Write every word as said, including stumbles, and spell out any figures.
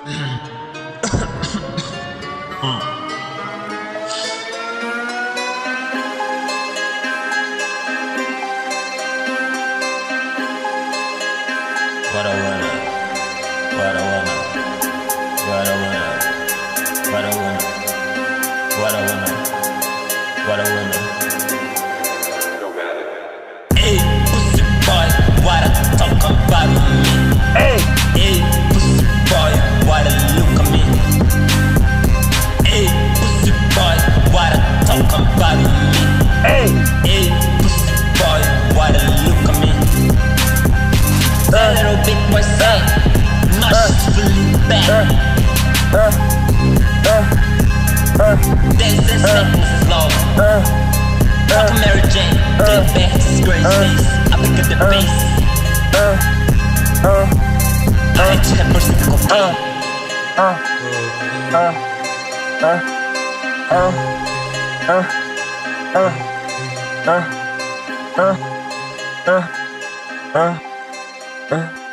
What I wanna, what I wanna, what I wanna, what I wanna, what I wanna, what I wanna. Hey, pussy boy, what I talk about me? Hey, hey, pussy boy, what I look at me? Hey, pussy boy, what I talk about me? Hey, hey, pussy boy, what I look at me? That little big boy say, not just fully bad. There's this sickness law. Fuck Mary Jane, the best disgrace face. I pick up the bass. I hate you, pussy cocaine. Uh, uh, uh, uh.